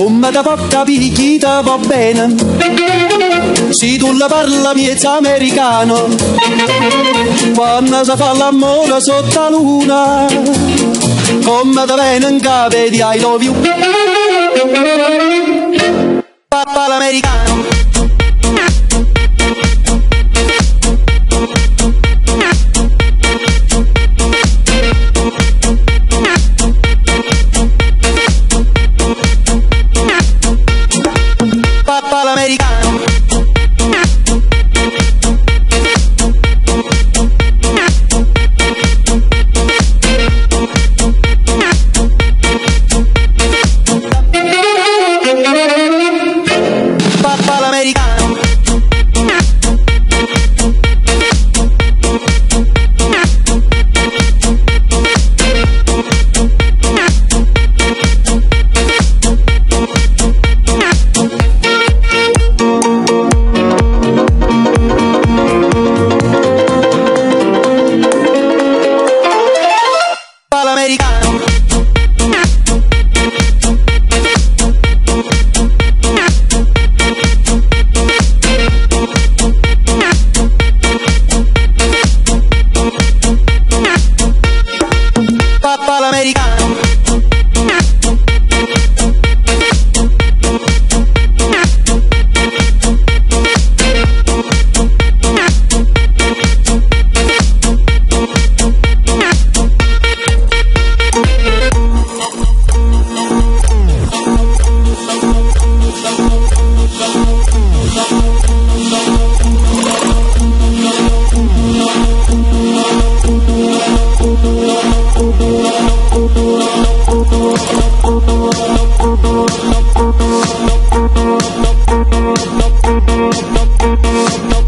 Come da può capire chi te va bene, se tu la parla miezza americano, quando si fa l'amore sotto la luna, come te viene in capo di I love you, papà l'americano. Papà l'americano. Papà l'americano. Papà l'americano. Thank you.